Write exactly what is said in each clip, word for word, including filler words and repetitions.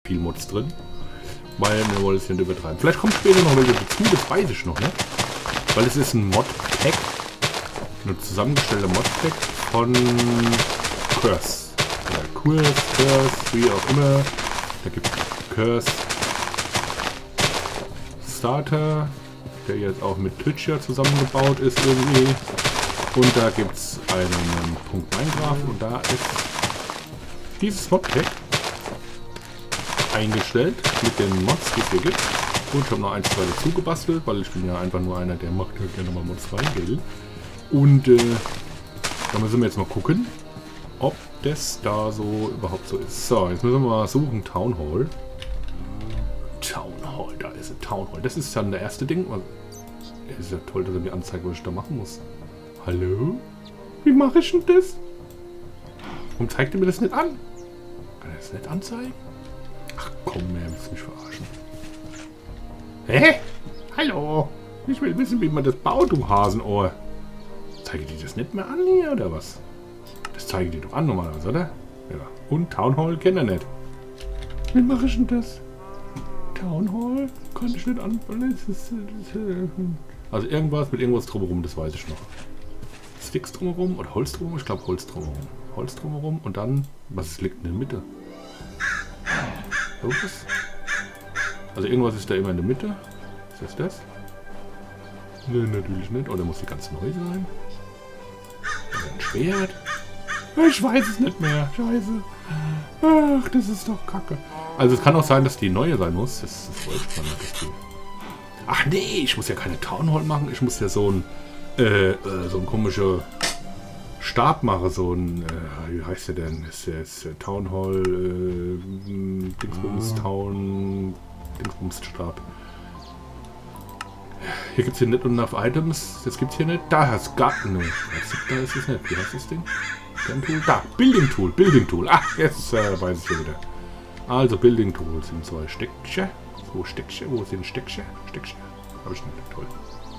viel Mods drin. Weil wir wollen es nicht übertreiben. Vielleicht kommt später noch welche dazu, das weiß ich noch nicht. Weil es ist ein Mod-Pack. Ein zusammengestellter Mod-Pack von Curse. Oder Curse, Curse, wie auch immer. Da gibt es Curse Starter, der jetzt auch mit Twitch ja zusammengebaut ist irgendwie. Und da gibt es einen Punkt Minecraft und da ist dieses Modpack eingestellt mit den Mods, die es hier gibt. Und ich habe noch eins, zwei dazu gebastelt, weil ich bin ja einfach nur einer, der macht halt gerne mal Mods rein will. Und äh, da müssen wir jetzt mal gucken, ob das da so überhaupt so ist. So, jetzt müssen wir mal suchen, Town Hall. Town Hall, da ist ein Town Hall. Das ist dann der erste Ding. Es ist ja toll, dass er mir anzeigt, was ich da machen muss. Hallo? Wie mache ich denn das? Warum zeigt er mir das nicht an? Kann er das nicht anzeigen? Ach komm, er muss mich verarschen. Hä? Hallo? Ich will wissen, wie man das baut, du Hasenohr. Zeige die das nicht mehr an hier, oder was? Das zeige die doch an normalerweise, oder? Ja. Und Town Hall kennt er nicht. Wie mache ich denn das? Town Hall? Kann ich nicht anfangen. Also irgendwas mit irgendwas drumherum, das weiß ich noch. Sticks drumherum oder Holz drumherum? Ich glaube Holz drumherum. Holz drumherum und dann, was liegt in der Mitte? Irgendwas? Also irgendwas ist da immer in der Mitte. Ist das das? Ne, natürlich nicht. Oder muss die ganz neu sein? Oder ein Schwert? Ich weiß es nicht mehr. Scheiße. Ach, das ist doch kacke. Also es kann auch sein, dass die neue sein muss. Das, das wollte ich mal nicht. Ach nee, ich muss ja keine Town Hall machen. Ich muss ja so ein äh, äh, so ein komischer Stab machen. So ein, äh, wie heißt der denn? Das ist jetzt äh, Town Hall, äh, Dingsbums Town, Dingsbums Stab. Hier gibt es hier nicht enough Items. Das gibt es hier nicht. Da hast du Garten. Da ist es nicht. Wie heißt das Ding? Tool? Da, Building Tool, Building Tool. Ach, jetzt äh, weiß ich wieder. Also Building Tool sind zwei Steckchen. Wo Steckchen? Wo sind Steckchen? Steckchen. Habe ich nicht. Toll.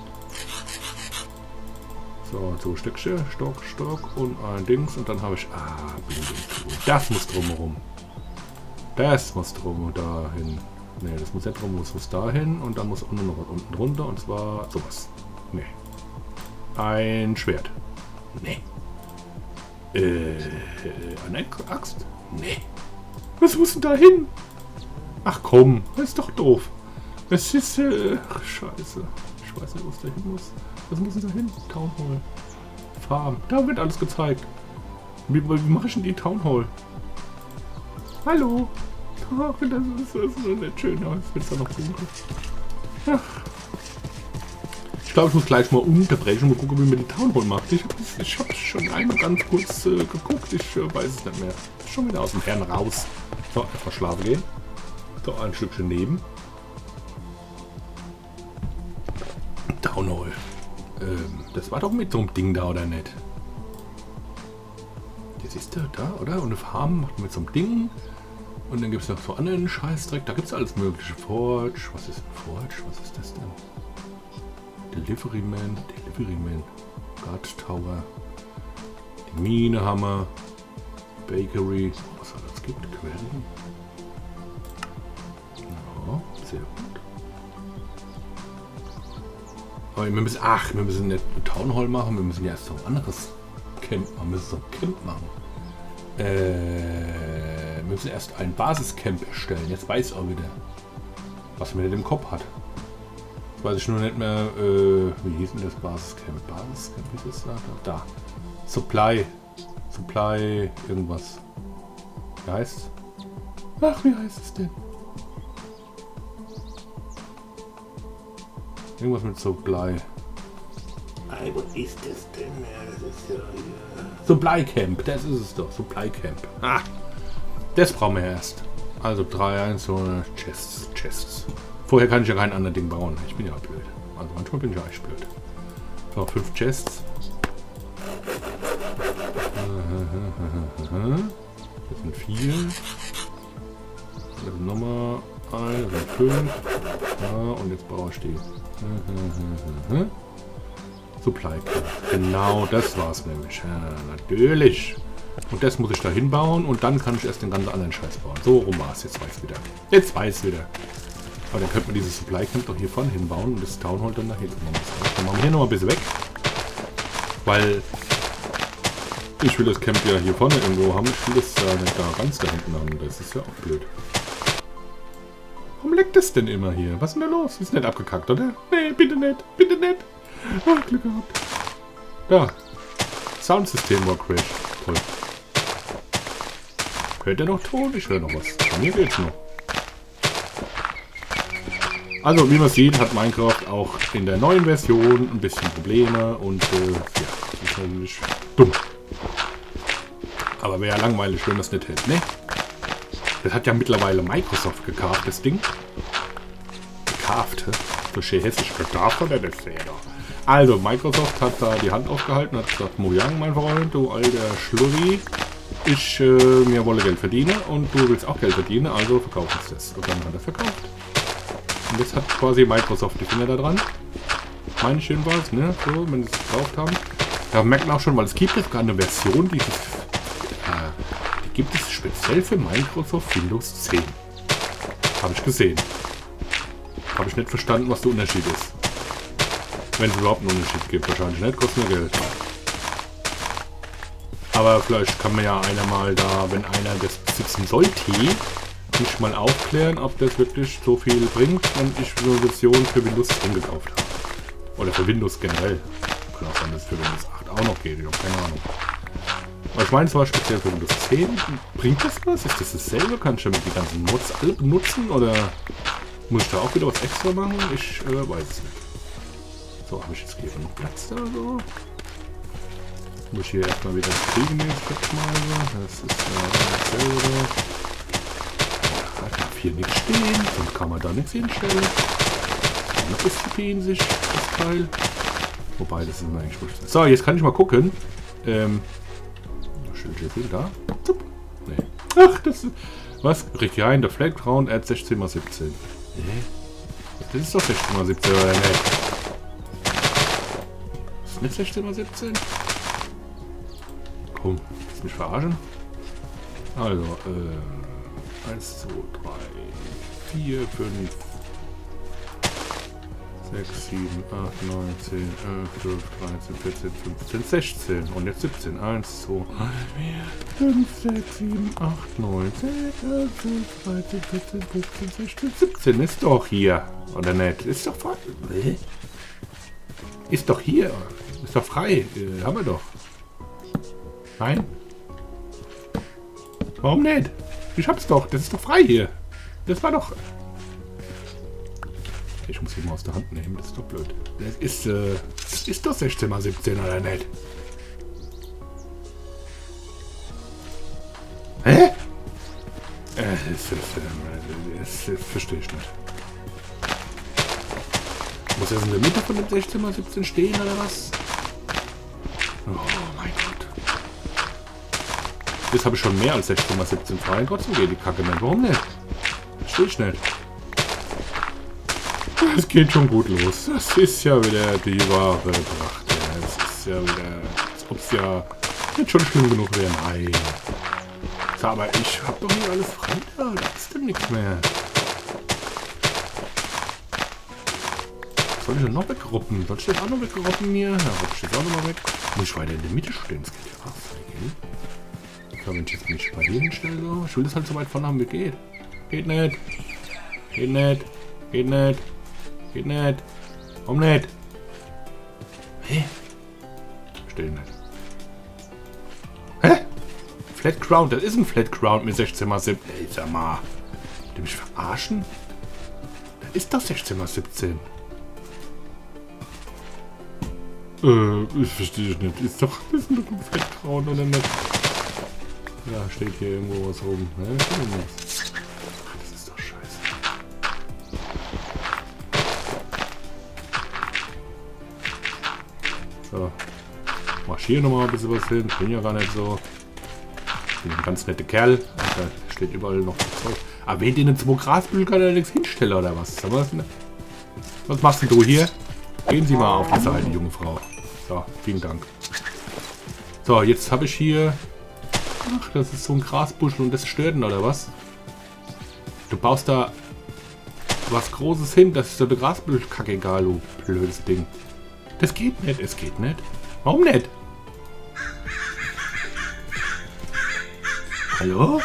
So, so Steckchen, Stock, Stock und ein Dings. Und dann habe ich. Ah, Building Tool. Das muss drumherum. Das muss drum dahin. Ne, das muss nicht drum, das muss dahin. Und dann muss unten noch was unten drunter. Und zwar sowas. Ne. Ein Schwert. Ne. Äh, eine Axt? Nee. Was muss denn da hin? Ach komm, das ist doch doof. Es ist, äh, ach, scheiße. Ich weiß nicht, wo es da hin muss. Was muss denn da hin? Town Hall. Farm. Da wird alles gezeigt. Wie, wie mache ich denn die Town Hall? Hallo? Ach, das ist, das ist nicht schön, aber jetzt wird es da noch dunkel. Ach. Ich glaube, ich muss gleich mal unterbrechen und mal gucken, wie man die Town Hall macht. Ich habe ich hab schon einmal ganz kurz äh, geguckt. Ich äh, weiß es nicht mehr. Schon wieder aus dem Herrn raus. So, erstmal schlafen gehen. So, ein Stückchen neben. Town Hall. Ähm, das war doch mit so einem Ding da, oder nicht? Jetzt ist der da, oder? Und eine Farm macht man mit so einem Ding. Und dann gibt es noch so anderen Scheißdreck. Da gibt es alles mögliche. Forge. Was ist ein Forge? Was ist das denn? Deliveryman, Deliveryman, Guard Tower, die Mine Hammer, Bakery, was es alles gibt, Quellen. Ja, sehr gut. Aber wir müssen, ach, wir müssen nicht eine Town Hall machen, wir müssen ja erst so ein anderes Camp machen, wir müssen so ein Camp machen. Äh, wir müssen erst ein Basiscamp erstellen, jetzt weiß ich auch wieder, was man in dem Kopf hat. Weiß ich nur nicht mehr, äh, wie hieß denn das Basiscamp? Basiscamp, wie ist das da? Da. Supply. Supply, irgendwas. Wie heißt es? Ach, wie heißt es denn? Irgendwas mit Supply. Hey, was ist das denn? Ja, das ist ja, ja. Supply Camp, das ist es doch. Supply Camp. Ah, das brauchen wir erst. Also drei einzelne Chests. Chests. Vorher kann ich ja kein anderes Ding bauen. Ich bin ja blöd. Also manchmal bin ich ja echt blöd. So, fünf Chests. Das sind vier. Das sind nochmal ein. Das sind fünf. Ja, und jetzt brauche ich die. Supply Camp. Genau, das war's nämlich. Ja, natürlich. Und das muss ich da hinbauen und dann kann ich erst den ganzen anderen Scheiß bauen. So rum war es, jetzt weiß ich wieder. Jetzt weiß ich wieder. Aber dann könnte man dieses Supply Camp doch hier vorne hinbauen und das Town Hall dann da hinten. Dann machen wir hier noch mal ein bisschen weg. Weil ich will das Camp ja hier vorne irgendwo haben. Ich will das ja nicht da ganz da hinten haben. Das ist ja auch blöd. Warum leckt das denn immer hier? Was ist denn da los? Ist nicht abgekackt, oder? Nee, bitte nicht. Bitte nicht. Oh, Glück gehabt. Da. Soundsystem war crash. Toll. Hört ihr noch Ton? Ich höre noch was. Bei mir geht's noch. Also, wie man sieht, hat Minecraft auch in der neuen Version ein bisschen Probleme und äh, ja, das ist natürlich dumm. Aber wäre ja langweilig, wenn das nicht hätte, ne? Das hat ja mittlerweile Microsoft gekauft, das Ding. Gekauft, hä? So schön hessisch gekauft, oder das wäre doch. Also, Microsoft hat da die Hand aufgehalten und hat gesagt, Mojang, mein Freund, du alter Schlurri, ich, äh, mir wolle Geld verdienen und du willst auch Geld verdienen, also verkauf uns das. Und dann hat er verkauft. Und jetzt hat quasi Microsoft die Finger da dran. Meine ich jedenfalls, ne? So, wenn sie es gekauft haben. Da merkt man auch schon, weil es gibt jetzt gerade eine Version, die, äh, die gibt es speziell für Microsoft Windows zehn. Habe ich gesehen. Habe ich nicht verstanden, was der Unterschied ist. Wenn es überhaupt einen Unterschied gibt. Wahrscheinlich nicht, kostet nur Geld. Aber vielleicht kann man ja einer mal da, wenn einer das besitzen sollte, mich mal aufklären, ob das wirklich so viel bringt, wenn ich eine Version für Windows zehn gekauft habe. Oder für Windows generell. Kann auch sein, dass es für Windows acht auch noch geht. Ich habe keine Ahnung. Aber ich meine, es war speziell für Windows zehn. Bringt das was? Ist das dasselbe? Kann ich damit die ganzen Mods alle benutzen? Oder muss ich da auch wieder was extra machen? Ich äh, weiß es nicht. So, habe ich jetzt hier noch Platz da so? Muss ich hier erstmal wieder das kriegen, den Steckschmeißer. Das ist äh, dasselbe. Da darf hier nichts stehen, sonst kann man da nichts hinstellen. Noch ist die sich das Teil. Wobei, das ist mir eigentlich wurscht. So, jetzt kann ich mal gucken. Ähm. Schön, schön, da. Nee. Ach, das ist. Was? Rick rein, der Flag-Round, er hat sechzehn mal siebzehn. Nee. Das ist doch sechzehn mal siebzehn, oder nicht? Ist das nicht sechzehn mal siebzehn? Komm, willst du mich verarschen? Also, äh. eins, zwei, drei, vier, fünf. sechs, sieben, acht, neun, zehn, elf, zwölf, dreizehn, vierzehn, fünfzehn, sechzehn und jetzt siebzehn. eins, zwei, vier, fünf, sechs, sieben, acht, neun, zehn, elf, zwölf, dreizehn, vierzehn, fünfzehn, sechzehn, siebzehn. Ist doch hier. Oder nicht? Ist doch frei. Ist doch hier. Ist doch frei. Äh, haben wir doch. Nein? Warum nicht? Ich hab's doch. Das ist doch frei hier. Das war doch... Ich muss ihn mal aus der Hand nehmen, das ist doch blöd. Das ist, äh, das ist doch sechzehn mal siebzehn, oder nicht? Hä? Äh, das, das, das, das verstehe ich nicht. Muss er in der Mitte von dem sechzehn mal siebzehn stehen, oder was? Oh mein Gott. Jetzt habe ich schon mehr als sechzehn mal siebzehn frei, trotzdem geht die Kacke nicht. Warum nicht? Verstehe ich nicht. Es geht schon gut los. Das ist ja wieder die wahre Pracht. Ja. Es ist ja wieder, als ob es ja nicht schon schlimm genug wäre. Nein. So, aber ich hab doch hier alles frei da. Da ist denn nichts mehr. Was soll ich denn noch weggruppen? Soll ich das auch noch weggruppen hier? Ja, rupp ich das auch noch mal weg. Muss ich weiter in der Mitte stehen? Das geht ja fast. Okay. So, wenn ich jetzt mich bei hier hinstelle, so. Ich will das halt so weit vorne haben, wie geht. Geht nicht. Geht nicht. Geht nicht. Geht nicht. Warum nicht? Hä? Verstehe nicht. Hä? Flat Ground, das ist ein Flat Ground mit sechzehn mal siebzehn. Ey, sag mal. Wollt ihr mich verarschen? Das ist doch sechzehn mal siebzehn. Äh, ich verstehe nicht. Ist doch, ist doch ein Flat Ground oder nicht? Ja, steht hier irgendwo was rum. Ne? So. Marschiere nochmal ein bisschen was hin. Ich bin ja gar nicht so. Ich bin ein ganz netter Kerl. Da steht überall noch Zeug. Aber wenn den zum Grasbügel kann er nichts hinstellen oder was? Was, was machst denn du hier? Gehen Sie mal auf die Seite, junge Frau. So, vielen Dank. So, jetzt habe ich hier Ach, das ist so ein Grasbuschel und das stört ihn, oder was? Du baust da was Großes hin, das ist so eine Grasbuschel. Kacke, egal, du blödes Ding. Das geht nicht, es geht nicht. Warum nicht? Hallo?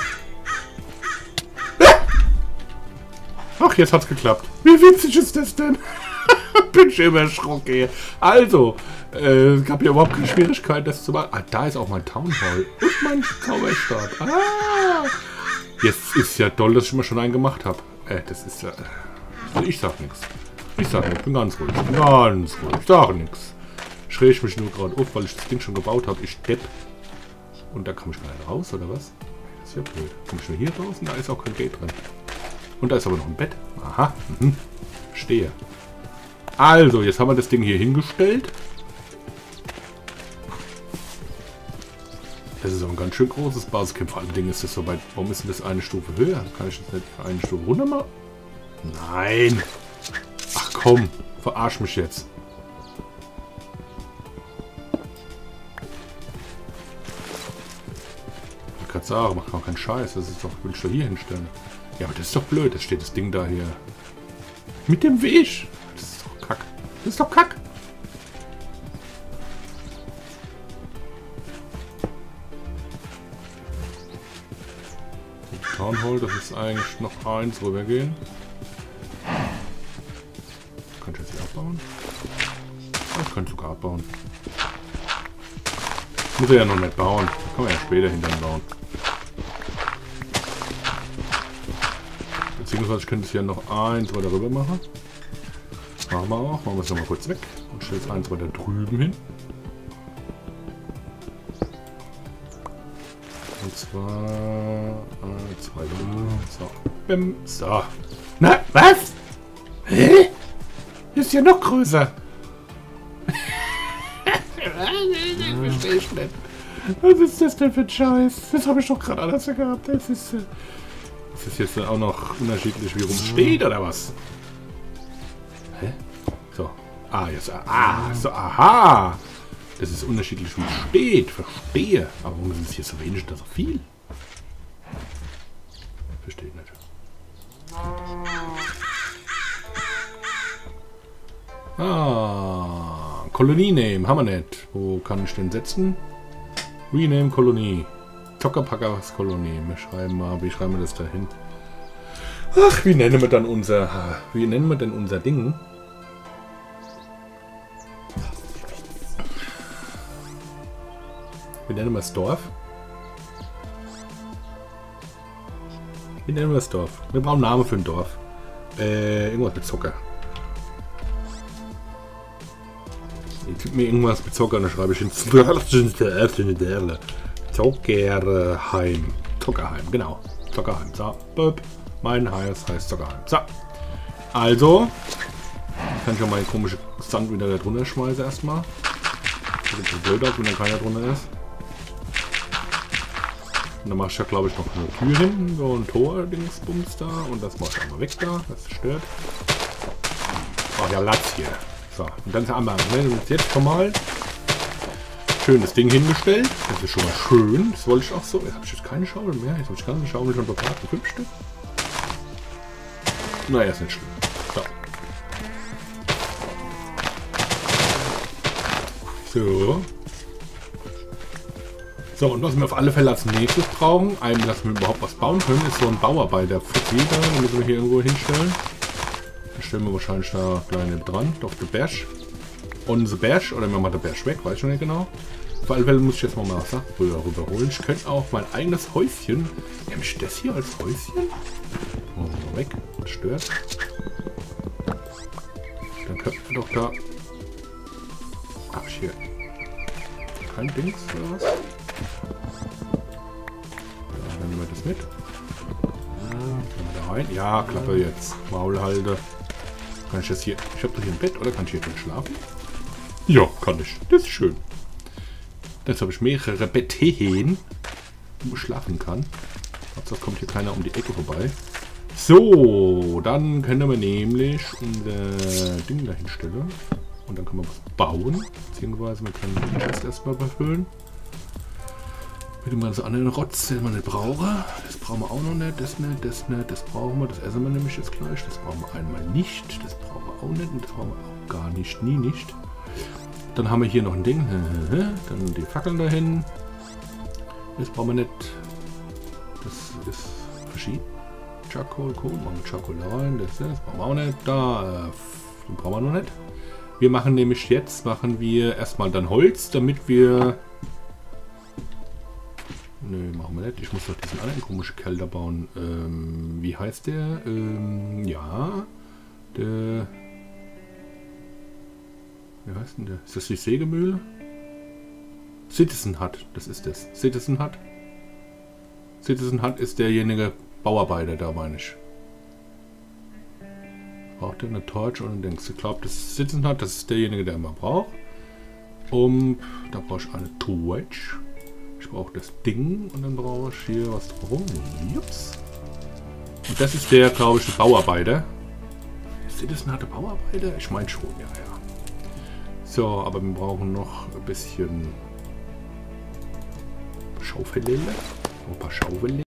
Ach, jetzt hat's geklappt. Wie witzig ist das denn? Bin schon immer erschrocken. Also, äh, es gab ja überhaupt keine Schwierigkeit, das zu machen. Ah, da ist auch mein Town Hall. Und mein Zauberstab. Ah! Jetzt ist ja toll, dass ich immer schon einen gemacht habe. Äh, das ist ja... Also ich sag nichts. Ich sag nichts. Ich bin ganz ruhig. Ganz ruhig. Ich sag nichts. Ich reg mich nur gerade auf, weil ich das Ding schon gebaut habe. Ich depp. Und da komme ich gar nicht raus, oder was? Das ist ja blöd. Komme ich nur hier raus und da ist auch kein Gate drin. Und da ist aber noch ein Bett. Aha. Mhm. Stehe. Also, jetzt haben wir das Ding hier hingestellt. Das ist auch ein ganz schön großes Basiscamp. Vor allem Ding ist das so weit. Warum ist denn das eine Stufe höher? Kann ich das nicht eine Stufe runter machen? Nein. Ach komm. Verarsch mich jetzt. Ich kann sagen, mach auch keinen Scheiß. Das ist doch, will ich doch hier hinstellen. Ja, aber das ist doch blöd. Das steht das Ding da hier. Mit dem Weg. Das ist doch Kack. Das ist doch Kack. Die Town Hall, das ist eigentlich noch eins rübergehen. Kann ich jetzt hier abbauen? Ich könnte sogar abbauen. Muss er ja noch nicht bauen. Da kann man ja später hinterher bauen. Beziehungsweise ich könnte es hier noch eins weiter rüber machen. Machen wir auch. Machen wir es nochmal kurz weg. Und stelle es eins weiter drüben hin. Und zwar... Äh, zwei. So. Bim. So. Na, was? Hä? Ist ja noch größer. Verstehe ich nicht. Was ist das denn für ein Scheiß? Das habe ich doch gerade alles gehabt. Das ist... Äh Das ist jetzt auch noch unterschiedlich, wie rum steht, oder was? Hä? So. Ah, jetzt. Ah, so, aha. Das ist unterschiedlich, wie es steht. Verstehe. Aber warum ist es hier so wenig oder so viel? Verstehe nicht. Ah. Kolonie-Name. Haben wir nicht. Wo kann ich den setzen? Rename Kolonie. Zockerpackers Kolonie. Wir schreiben mal, wie schreiben wir das da hin? Ach, wie nennen wir dann unser, wie nennen wir denn unser Ding? Wie nennen wir das Dorf? Wie nennen wir das Dorf? Wir brauchen einen Namen für ein Dorf. Äh, irgendwas mit Zucker. Ich gebe mir irgendwas mit Zucker und dann schreibe ich hin. Zockerheim. Zockerheim, genau. Zockerheim. So. Böp. Mein Haus heißt Zockerheim. So. Also. Kann ich auch mal den komischen Sand wieder da drunter schmeißen erstmal. Sieht so blöd aus, wenn da keiner drunter ist. Und dann mache ich ja, glaube ich, noch eine Tür hin. So ein Tor-Dingsbums da. Und das mache ich einmal weg da. Das stört. Oh ja, Latz hier. So. Und dann haben wir jetzt schon mal schönes Ding hingestellt. Das ist schon mal schön. Das wollte ich auch so. Jetzt habe ich jetzt keine Schaufel mehr. Jetzt habe ich ganze Schaufel schon verpackt. Fünf Stück. Naja, ist nicht schlimm. So. So. So, und was wir auf alle Fälle als nächstes brauchen, einem, dass wir überhaupt was bauen können, ist so ein Bauarbeiter. Jeder, den müssen wir hier irgendwo hinstellen. Dann stellen wir wahrscheinlich da kleine dran. Auf der Bash. On the Bash. Oder wir machen den Bash weg, weiß ich schon nicht genau. Auf alle Fälle muss ich jetzt mal mal Sachen rüber, rüberholen. Ich könnte auch mein eigenes Häuschen. Nehme ich das hier als Häuschen? Oh, mal weg. Das stört. Dann könnten wir doch da. Hab ich hier kein Dings oder was? Dann nehmen wir das mit. Dann da rein. Ja, Klappe jetzt. Maulhalde. Kann ich das hier. Ich habe doch hier ein Bett, oder kann ich hier drin schlafen? Ja, kann ich. Das ist schön. Jetzt habe ich mehrere Betten, wo ich schlafen kann. Hauptsache kommt hier keiner um die Ecke vorbei. So, dann können wir nämlich unser Ding da hinstellen. Und dann können wir was bauen. Beziehungsweise wir können den Chest erstmal befüllen. Mit dem ganzen anderen Rotz, den wir nicht brauchen. Das brauchen wir auch noch nicht, das nicht, das nicht, das brauchen wir. Das essen wir nämlich jetzt gleich. Das brauchen wir einmal nicht, das brauchen wir auch nicht und das brauchen wir auch gar nicht, nie nicht. Dann haben wir hier noch ein Ding. Dann die Fackeln dahin. Das brauchen wir nicht. Das ist verschieden. Charcoal, Kohl, machen wir Charcoal rein. Das, das brauchen wir auch nicht. Da, den brauchen wir noch nicht. Wir machen nämlich jetzt, machen wir erstmal dann Holz, damit wir... Nö, machen wir nicht. Ich muss doch diesen anderen komischen Kerl da bauen. Ähm, wie heißt der? Ähm, ja. Der... Wie heißt denn der? Ist das die Sägemühle? Citizen Hut, das ist das. Citizen Hut. Citizen Hut ist derjenige Bauarbeiter da, meine ich. Braucht er eine Torch und denkst du, glaubt, das Citizen Hut, das ist derjenige, der immer braucht. Und da brauche ich eine Torch. Ich brauche das Ding und dann brauche ich hier was drum. Jups. Und das ist der, glaube ich, Bauarbeiter. Citizen Hut der Bauarbeiter? Ich meine schon, ja, ja. So, aber wir brauchen noch ein bisschen Schaufel. Ein paar Schaufel.